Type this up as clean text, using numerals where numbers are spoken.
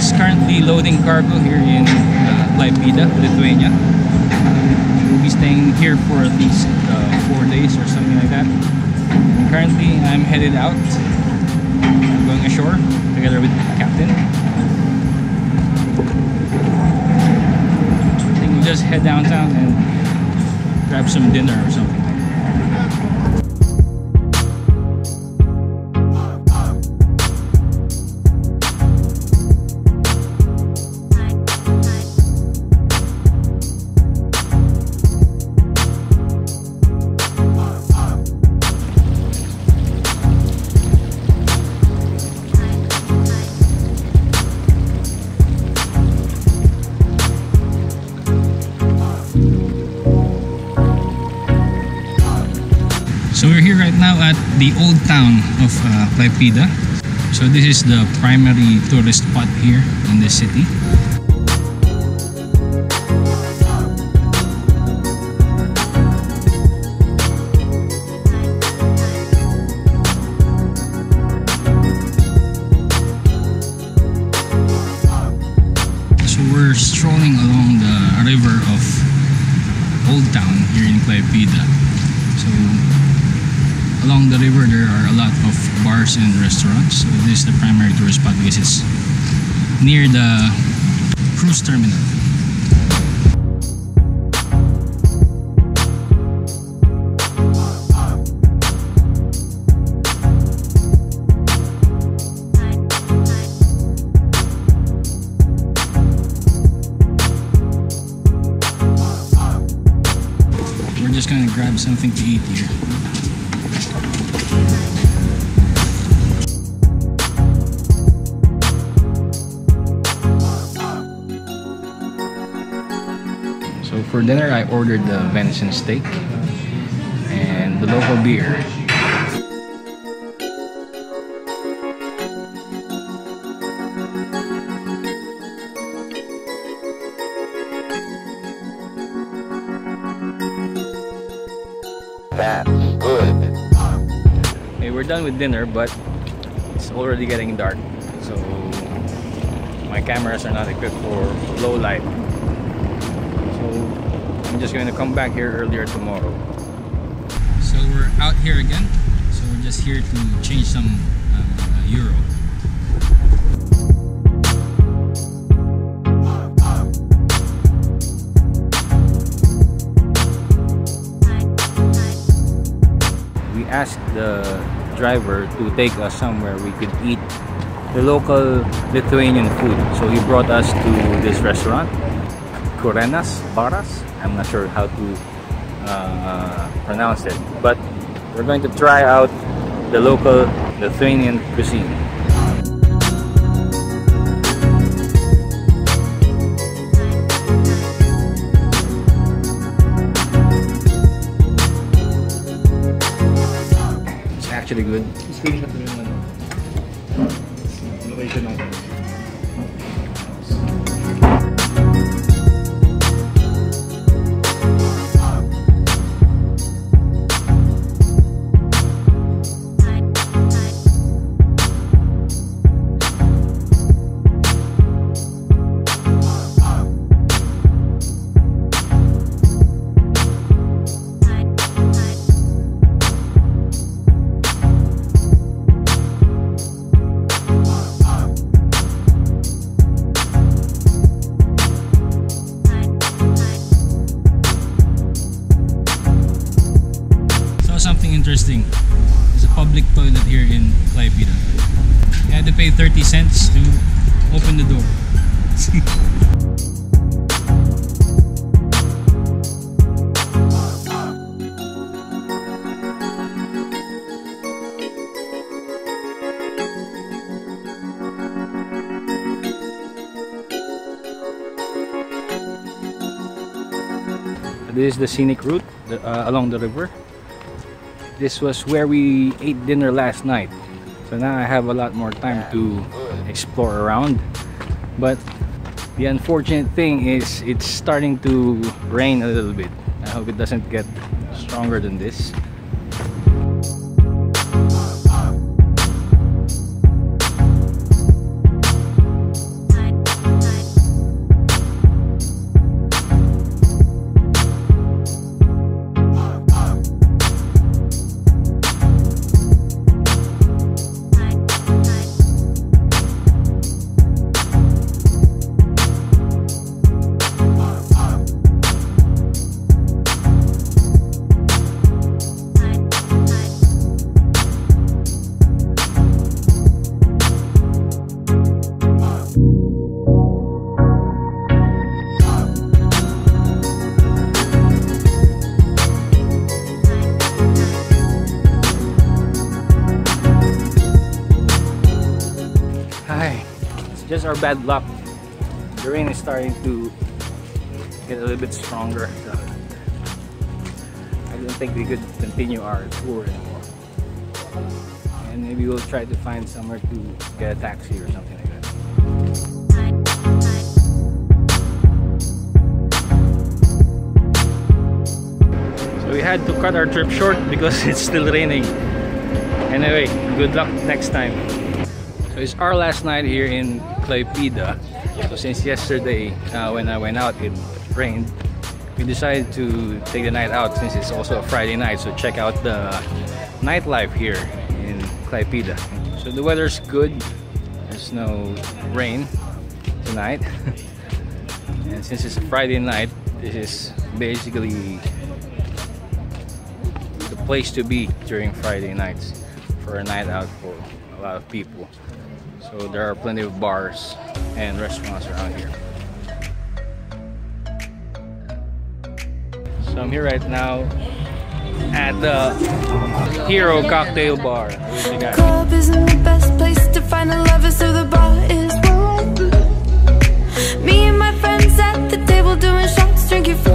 is currently loading cargo here in Klaipeda, Lithuania. We'll be staying here for at least 4 days or something like that. Currently, I'm headed out, going ashore together with the captain. I think we'll just head downtown and grab some dinner or something. So we're here right now at the old town of Klaipeda. So this is the primary tourist spot here in this city. So we're strolling along the river of Old Town here in Klaipeda. So along the river there are a lot of bars and restaurants. So this is the primary tourist spot because it's near the cruise terminal. We're just gonna grab something to eat here. So for dinner, I ordered the venison steak and the local beer. That's good. Okay, we're done with dinner, but it's already getting dark, so my cameras are not equipped for low light. So I'm just going to come back here earlier tomorrow. So we're out here again. So we're just here to change some euro. We asked the driver to take us somewhere we could eat the local Lithuanian food. So he brought us to this restaurant, Kurenas Baras. I'm not sure how to pronounce it, but we're going to try out the local Lithuanian cuisine. It's actually good. Something interesting. There's a public toilet here in Klaipeda. You had to pay 30 cents to open the door. This is the scenic route along the river. This was where we ate dinner last night. So now I have a lot more time to explore around. But the unfortunate thing is it's starting to rain a little bit. I hope it doesn't get stronger than this. just our bad luck. The rain is starting to get a little bit stronger. So I don't think we could continue our tour anymore. And maybe we'll try to find somewhere to get a taxi or something like that. So we had to cut our trip short because it's still raining. Anyway, good luck next time. So it's our last night here in Klaipeda. So since yesterday when I went out it rained, we decided to take the night out since it's also a Friday night. So check out the nightlife here in Klaipeda. So the weather's good. There's no rain tonight. And since it's a Friday night, this is basically the place to be during Friday nights for a night out for a lot of people. So there are plenty of bars and restaurants around here. So I'm here right now at the Hero Cocktail Bar. Club isn't the best place to find a lover, so the bar is where I be. Me and my friends at the table doing shots, drinking.